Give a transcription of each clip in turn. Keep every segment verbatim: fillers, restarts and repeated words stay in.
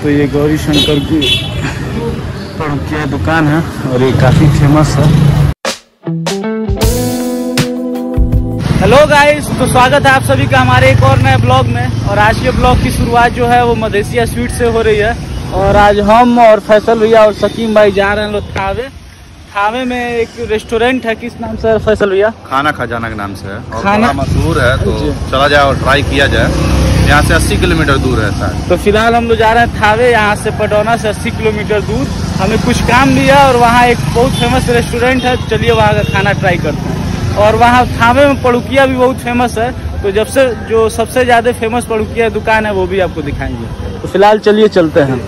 तो ये गौरी शंकर की पड़ोकिया दुकान है और ये काफ़ी फेमस है। हेलो गाइस, तो स्वागत है आप सभी का हमारे एक और नए ब्लॉग में। और आज के ब्लॉग की शुरुआत जो है वो मधेसिया स्वीट से हो रही है। और आज हम और फैसल भैया और सकीम भाई जा रहे हैं लोग थावे। थावे में एक रेस्टोरेंट है, किस नाम से है फैसल भैया? खाना खजाना के नाम से है और खाना बड़ा मशहूर है, तो चला जाए और ट्राई किया जाए। यहाँ से अस्सी किलोमीटर दूर है शायद। तो फिलहाल हम लोग जा रहे हैं थावे, यहाँ से पटौना से अस्सी किलोमीटर दूर। हमें कुछ काम दिया और वहाँ एक बहुत फेमस रेस्टोरेंट है, चलिए वहाँ का खाना ट्राई करते हैं। और वहाँ थावे में पड़ोकिया भी बहुत फेमस है, तो जब से जो सबसे ज्यादा फेमस पड़ोकिया दुकान है वो भी आपको दिखाएंगे। तो फिलहाल चलिए चलते हैं।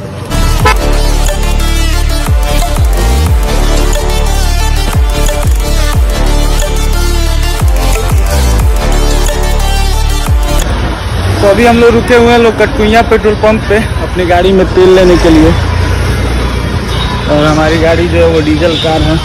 तो अभी हम लोग रुके हुए हैं लोग कटकुइया पेट्रोल पंप पे अपनी गाड़ी में तेल लेने के लिए। और हमारी गाड़ी जो है वो डीजल कार है।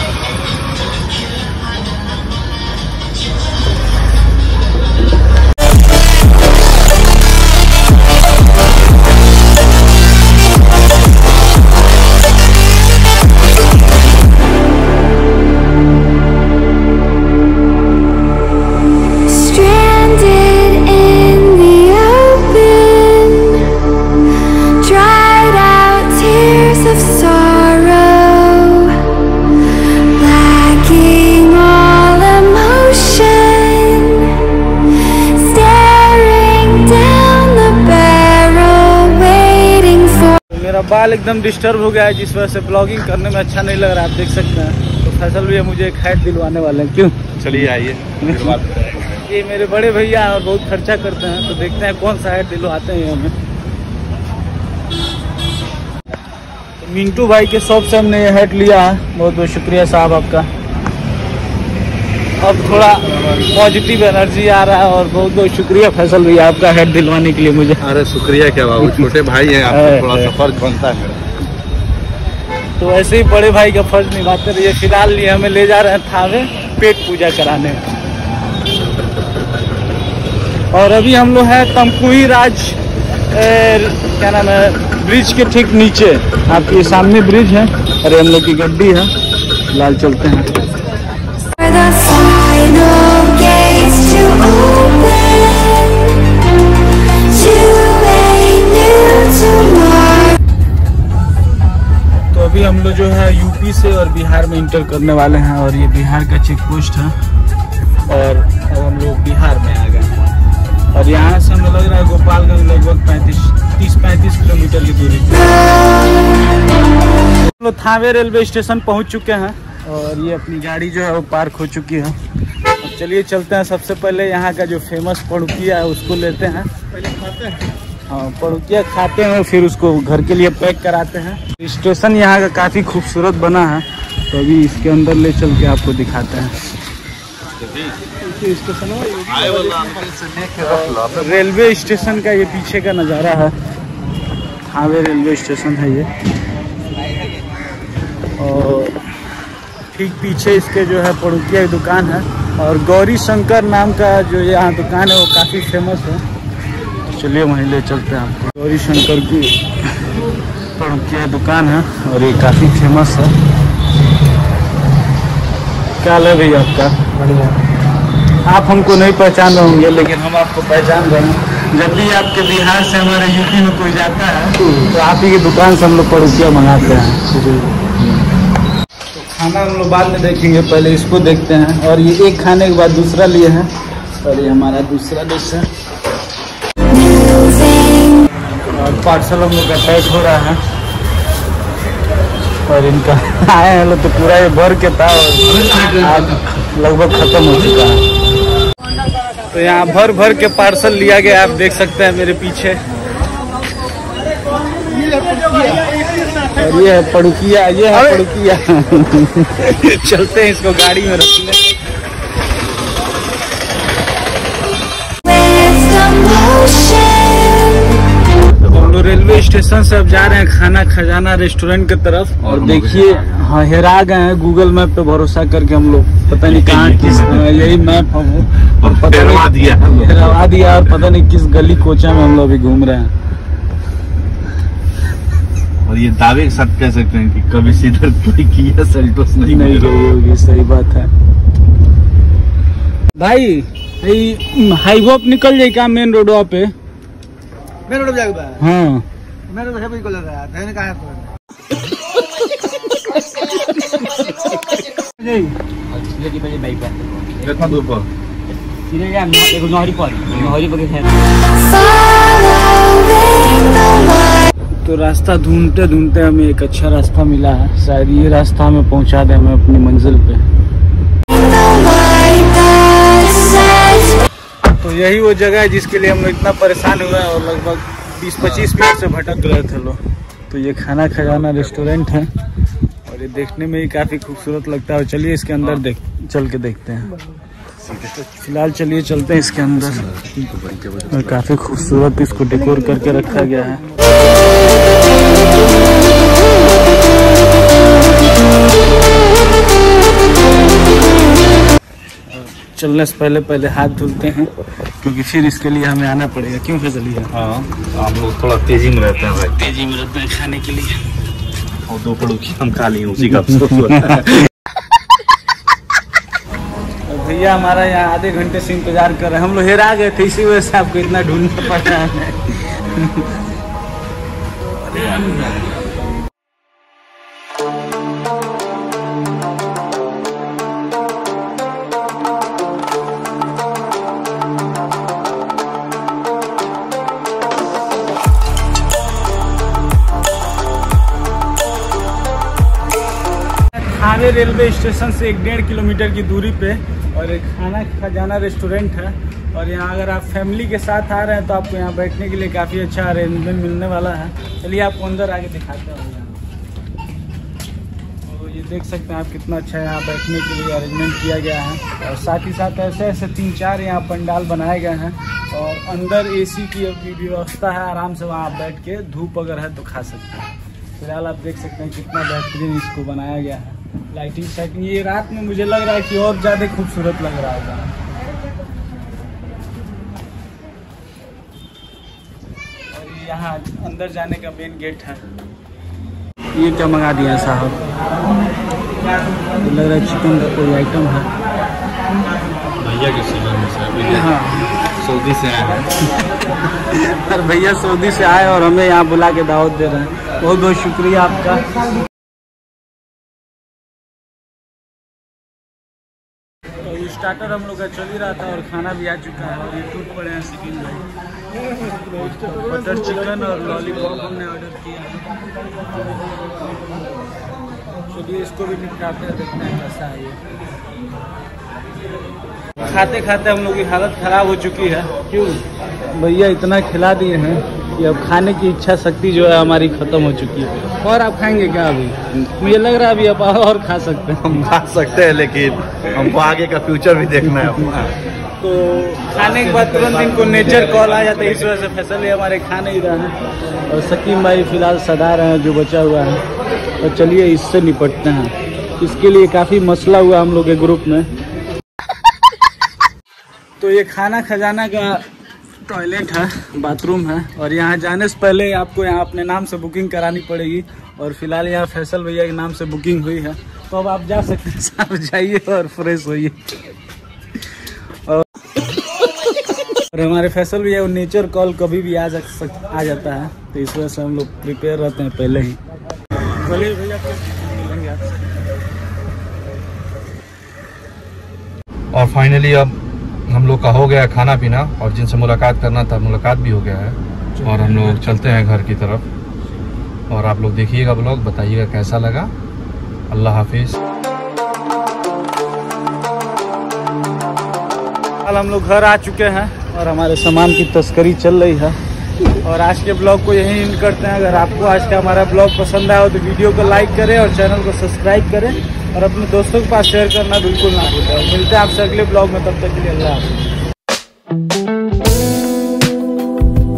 मेरा बाल एकदम डिस्टर्ब हो गया है, जिस वजह से ब्लॉगिंग करने में अच्छा नहीं लग रहा है, आप देख सकते हैं। तो फैसल भैया मुझे एक हैट दिलवाने वाले हैं। क्यों? चलिए आइए। ये मेरे बड़े भैया और बहुत खर्चा करते हैं, तो देखते हैं कौन सा हैट दिलवाते हैं हमें। तो मिंटू भाई के शॉप से हमने ये हैट लिया है, बहुत बहुत शुक्रिया साहब आपका। अब थोड़ा पॉजिटिव एनर्जी आ रहा है और बहुत बहुत शुक्रिया फैसल भैया आपका हेड दिलवाने के लिए मुझे। अरे शुक्रिया क्या बाबू, छोटे भाई हैं, आपको थोड़ा सा फर्ज बनता है मेरा। तो ऐसे ही बड़े भाई का फर्ज निभाते रहिए। फिलहाल लिए हमें ले जा रहे हैं थावे पेट पूजा कराने। और अभी हम लोग हैं तमकुही राज ए, क्या नाम है, ब्रिज के ठीक नीचे। आपके सामने ब्रिज है, अरे हम लोग की गड्डी है। फिलहाल चलते हैं। तो अभी हम लोग जो है यूपी से और बिहार में इंटर करने वाले हैं और ये बिहार का चेक पोस्ट है। और अब हम लोग बिहार में आ गए हैं और यहाँ से हमें लग रहा है गोपालगंज लगभग पैंतीस तीस पैंतीस किलोमीटर की दूरी पे। हम लोग थावे रेलवे स्टेशन पहुँच चुके हैं और ये अपनी गाड़ी जो है वो पार्क हो चुकी है। अब चलिए चलते हैं। सबसे पहले यहाँ का जो फेमस पड़ोकिया है उसको लेते हैं, पहले खाते हैं। हाँ, पड़ोकिया खाते हैं, फिर उसको घर के लिए पैक कराते हैं। स्टेशन यहाँ का काफ़ी खूबसूरत बना है, तो अभी इसके अंदर ले चल के आपको दिखाते हैं। रेलवे स्टेशन का ये पीछे का नज़ारा है। थावे रेलवे स्टेशन है ये। और ठीक पीछे इसके जो है पड़ोकिया की दुकान है और गौरी शंकर नाम का जो यहाँ दुकान है वो काफ़ी फेमस है। चलिए वहीं ले चलते हैं आपको। गौरी शंकर की पड़ोकिया दुकान है और ये काफ़ी फेमस है। क्या है भैया आपका? बढ़िया। आप हमको नहीं पहचान रहे होंगे, लेकिन हम आपको पहचान रहे हैं। जब भी आपके बिहार से हमारे यूपी में कोई जाता है तो आप ही की दुकान से हम लोग पड़ोकिया मंगाते हैं। खाना हम लोग बाद में देखेंगे, पहले इसको देखते हैं। और ये एक खाने के बाद दूसरा लिए हैं और ये हमारा दूसरा डिश है। और पार्सल हम लोग का पैक हो रहा है और इनका आए हैं लोग तो पूरा ये भर के था और आज लगभग खत्म हो चुका है। तो यहाँ भर भर के पार्सल लिया गया, आप देख सकते हैं मेरे पीछे। और ये है पड़ोकिया, ये है पड़ोकिया। चलते हैं इसको गाड़ी में रखने। हम लोग रेलवे स्टेशन से अब जा रहे हैं खाना खजाना रेस्टोरेंट की तरफ। और देखिए हाँ हेरा गए हैं गूगल मैप पे भरोसा करके हम लोग, पता नहीं कहाँ किस, यही मैप हम और पता नहीं दिया हेरा दिया और पता नहीं किस गली कोचा में हम लोग अभी घूम रहे हैं। और ये दावे के साथ कह सकते हैं कि कभी सीधर कोई किया सेल्टोस नहीं नहीं रही होगी, सही बात है भाई। हाईवे पे निकल जाए क्या मेन रोडवा पे? मेन रोड जाएगा हाँ मेन रोड है बिल्कुल रहा है धैर्य कहां है लेके पहले बाइक पर कितना दूर पर सीधे जा एगो नहरी पर नहरी पर है। तो रास्ता ढूंढते ढूंढते हमें एक अच्छा रास्ता मिला है, शायद ये रास्ता हमें पहुंचा दे हमें अपनी मंजिल पे। तो यही वो जगह है जिसके लिए हम लोग इतना परेशान हुए हैं और लगभग बीस पच्चीस मिनट से भटक रहे थे लोग। तो ये खाना खजाना रेस्टोरेंट है और ये देखने में ही काफ़ी खूबसूरत लगता है। और चलिए इसके अंदर देख चल के देखते हैं। फिलहाल चलिए चलते हैं इसके अंदर और काफ़ी खूबसूरत इसको डेकोर करके रखा गया है। चलने से पहले पहले हाथ धुलते हैं क्योंकि फिर इसके लिए हमें आना पड़ेगा। क्यों फिर चलिए? हाँ हम लोग थोड़ा तेजी में रहते हैं भाई, तेजी में रहते हैं खाने के लिए। और दो पड़ोसी हम खा लिए उसी का अफसोस हुआ। भैया हमारा यहाँ आधे घंटे से इंतजार कर रहे हैं। हम लोग हेरा गए थे, इसी वजह से आपको इतना ढूंढना पड़ रहा है। थाने रेलवे स्टेशन से एक डेढ़ किलोमीटर की दूरी पे और एक खाना खजाना रेस्टोरेंट है। और यहाँ अगर आप फैमिली के साथ आ रहे हैं तो आपको यहाँ बैठने के लिए काफ़ी अच्छा अरेंजमेंट मिलने वाला है। चलिए आपको अंदर आके दिखाते हैं। तो ये देख सकते हैं आप कितना अच्छा यहाँ बैठने के लिए अरेंजमेंट किया गया है। और साथ ही साथ ऐसे ऐसे तीन चार यहाँ पंडाल बनाए गए हैं और अंदर एसी की भी व्यवस्था है। आराम से वहाँ बैठ के धूप अगर है तो खा सकते हैं। फिलहाल आप देख सकते हैं कितना बेहतरीन इसको बनाया गया है। लाइटिंग साइटिंग ये रात में मुझे लग रहा है कि और ज़्यादा खूबसूरत लग रहा होगा। और यहाँ अंदर जाने का मेन गेट है। ये क्या मंगा दिया साहब? लग रहा है चिकन का कोई आइटम है। भैया के सीजन में से हाँ सऊदी से आए हैं। और भैया सऊदी से आए और हमें यहाँ बुला के दावत दे रहे हैं। बहुत बहुत शुक्रिया आपका। स्टार्टर हम लोग का चल ही रहा था और खाना भी आ चुका है। और ये टूट पड़े हैं सिकिन भाई। बटर चिकन और लॉलीपॉप हमने ऑर्डर किया है। चलिए इसको भी निपटाते हैं, देखते हैं कैसा है ये। खाते खाते हम लोग की हालत ख़राब हो चुकी है। क्यों? भैया इतना खिला दिए हैं कि अब खाने की इच्छा शक्ति जो है हमारी ख़त्म हो चुकी है। और आप खाएंगे क्या? अभी मुझे लग रहा है अभी आप और खा सकते हैं। हम खा सकते हैं लेकिन हमको आगे का फ्यूचर भी देखना है अपना। तो खाने के बाद तुरंत इनको नेचर कॉल आ जाता है, इस वजह से फैसल ये हमारे खा नहीं रहा है। और सकीम भाई फिलहाल सदा रहे हैं जो बचा हुआ है। तो चलिए इससे निपटते हैं। इसके लिए काफ़ी मसला हुआ हम लोग के ग्रुप में। तो ये खाना खजाना का टॉयलेट है, बाथरूम है। और यहाँ जाने से पहले आपको यहाँ अपने नाम से बुकिंग करानी पड़ेगी। और फिलहाल यहाँ फैसल भैया के नाम से बुकिंग हुई है। तो अब आप जा सकते हैं, साथ जाइए और फ्रेश होइए। और, और हमारे फैसल भैया नेचर कॉल कभी भी आ, जा सक, आ जाता है। तो इस वजह से हम लोग प्रिपेयर रहते हैं पहले ही। चलिए भैया मिलेंगे आपसे। और फाइनली अब हम लोग का हो गया खाना पीना और जिनसे मुलाकात करना था मुलाकात भी हो गया है। और हम लोग चलते हैं घर की तरफ। और आप लोग देखिएगा ब्लॉग, बताइएगा कैसा लगा। अल्लाह हाफिज। कल हम लोग घर आ चुके हैं और हमारे सामान की तस्करी चल रही है। और आज के ब्लॉग को यहीं एंड करते हैं। अगर आपको आज का हमारा ब्लॉग पसंद आया हो तो वीडियो को लाइक करें और चैनल को सब्सक्राइब करें और अपने दोस्तों के पास शेयर करना बिल्कुल ना भूलें। मिलते हैं आपसे अगले ब्लॉग में, तब तक के लिए अल्लाह हाफ़िज़।